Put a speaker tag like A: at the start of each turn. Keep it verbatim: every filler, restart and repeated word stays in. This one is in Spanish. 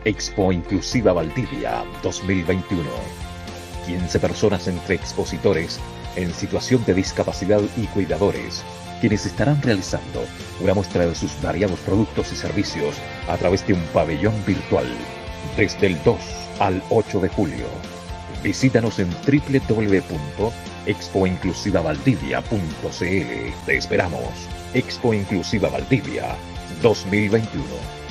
A: Expo Inclusiva Valdivia dos mil veintiuno. quince personas entre expositores en situación de discapacidad y cuidadores, quienes estarán realizando una muestra de sus variados productos y servicios a través de un pabellón virtual desde el dos al ocho de julio. Visítanos en doble u doble u doble u punto expo inclusiva valdivia punto c l. Te esperamos. Expo Inclusiva Valdivia dos mil veintiuno.